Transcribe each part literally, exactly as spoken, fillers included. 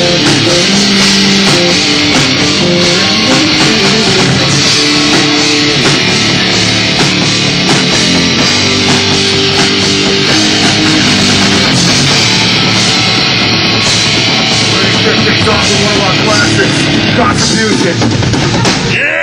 One of our classics, contribution. Yeah!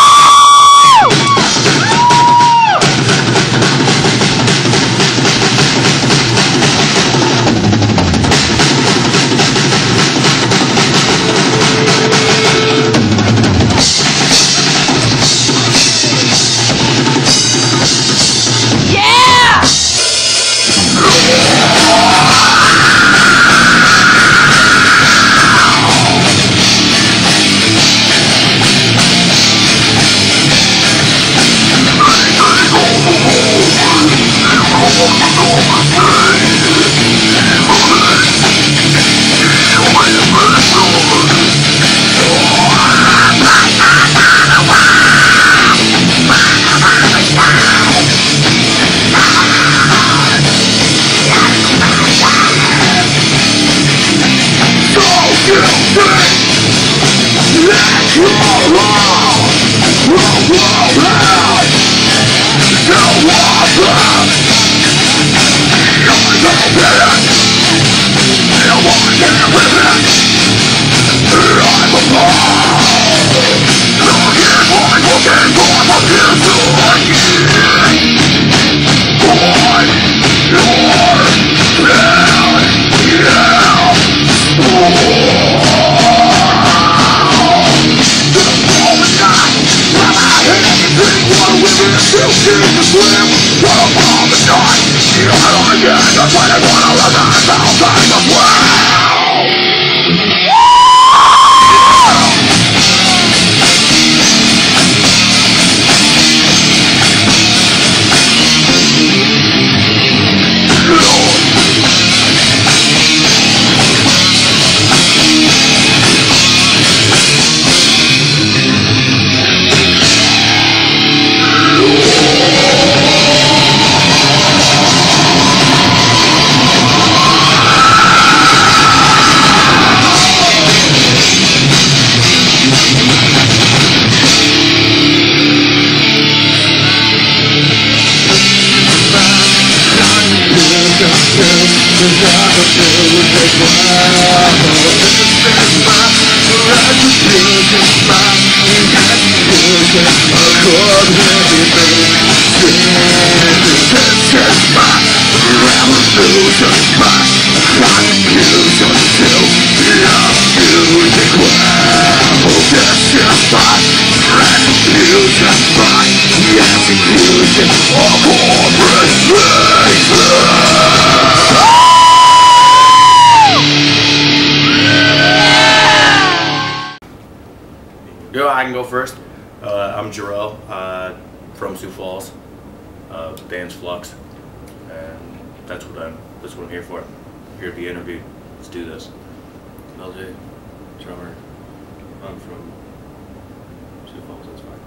Yo, I can go first. Uh, I'm Jarrell, uh, from Sioux Falls. Uh, the band's Fluxx, and that's what I'm. That's what I'm here for. I'm here to be interviewed. Let's do this. L J, drummer. I'm from Sioux Falls.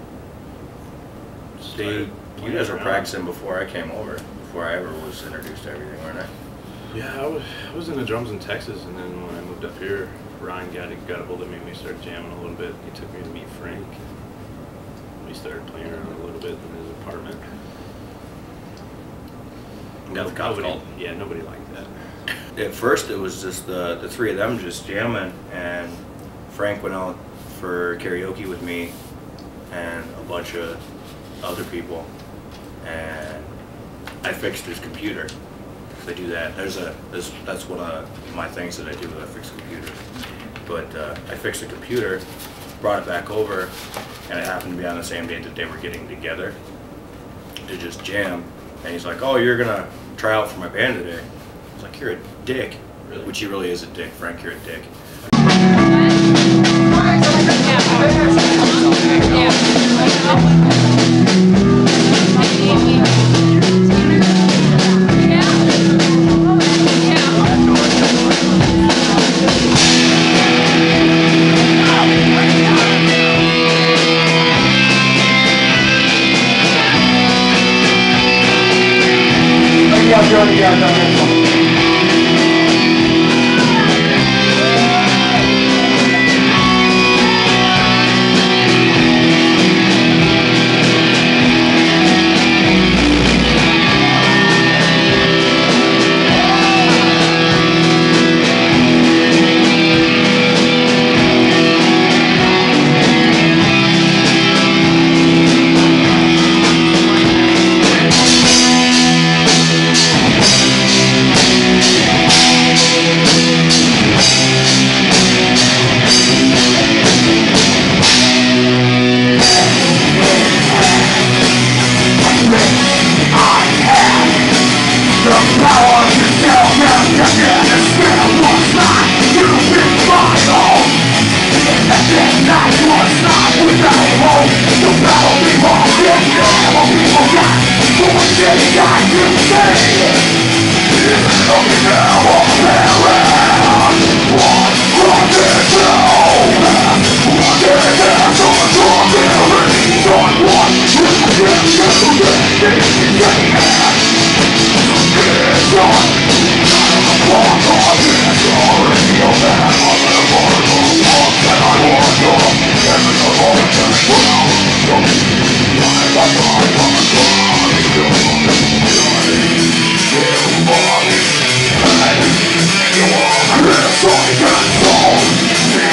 That's fine. They, you guys were practicing before I came over. Before I ever was introduced to everything, weren't I? Yeah, I was, I was in the drums in Texas, and then when I moved up here, Ryan got, got a hold of me and we started jamming a little bit. He took me to meet Frank. We started playing around a little bit in his apartment. Got the cops nobody, called. Yeah, nobody liked that. At first, it was just the the three of them just jamming, and Frank went out for karaoke with me and a bunch of other people, and I fixed his computer. I do that. There's a there's, that's one of my things that I do. I fix computers. But uh, I fixed the computer, brought it back over, and it happened to be on the same day that they were getting together to just jam. And he's like, "Oh, you're gonna try out for my band today?" I was like, "You're a dick," really? Which he really is a dick. Frank, you're a dick. Yeah, yeah, yeah, yeah.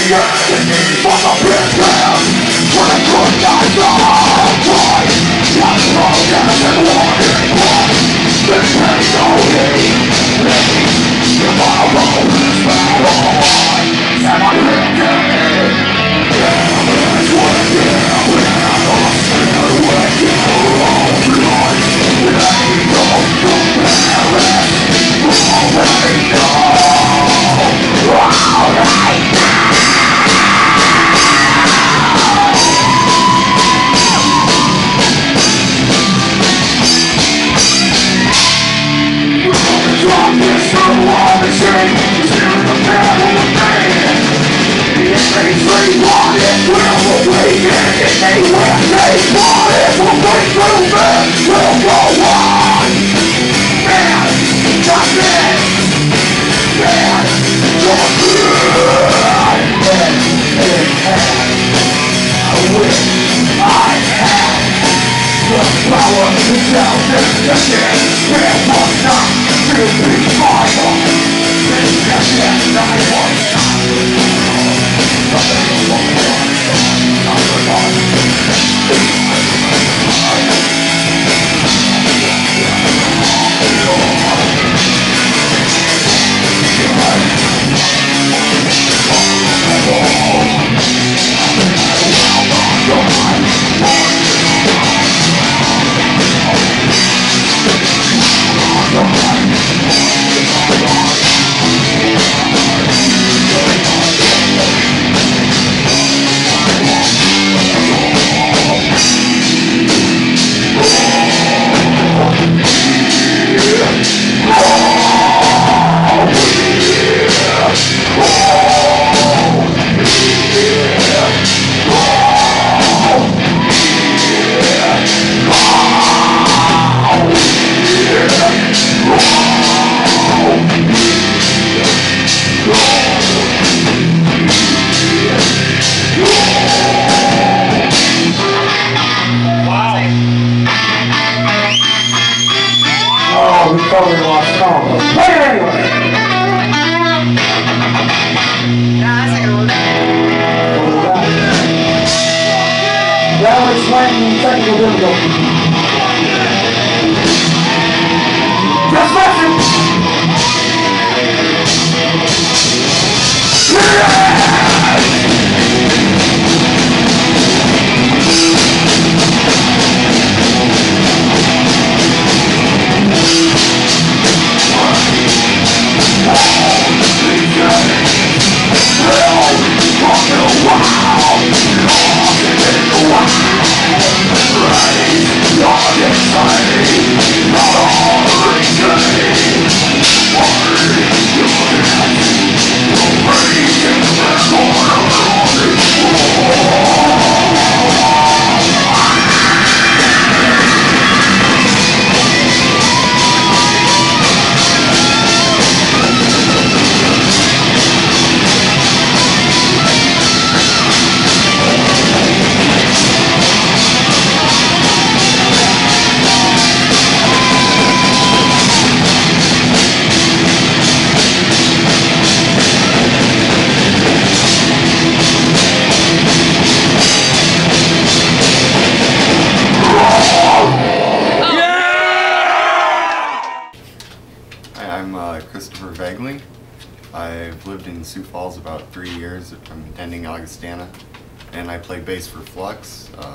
I've lived in Sioux Falls about three years. I'm attending Augustana, and I play bass for Fluxx. Uh,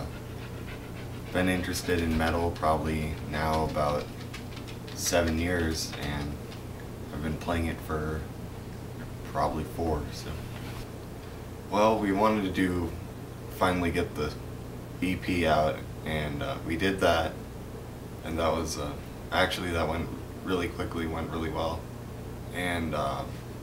been interested in metal probably now about seven years, and I've been playing it for probably four. So, well, we wanted to do finally get the E P out, and uh, we did that, and that was uh, actually that went really quickly, went really well, and uh,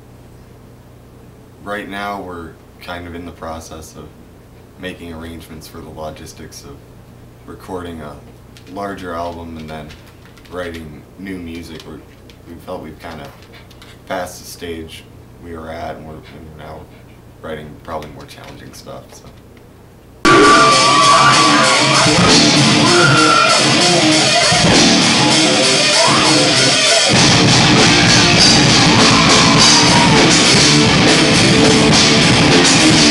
right now we're kind of in the process of making arrangements for the logistics of recording a larger album and then writing new music. We're, we felt we've kind of passed the stage we were at, and we're, and now writing probably more challenging stuff. So. We'll be right back.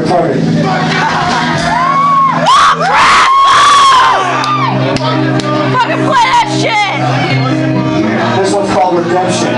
retarded. Fucking play that shit! This one's called Redemption.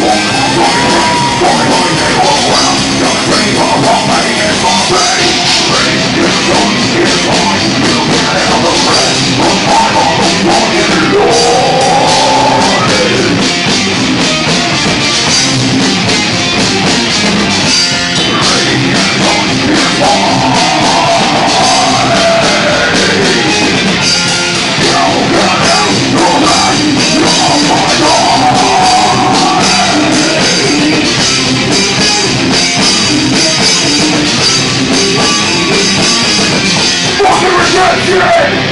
Fucking rejection!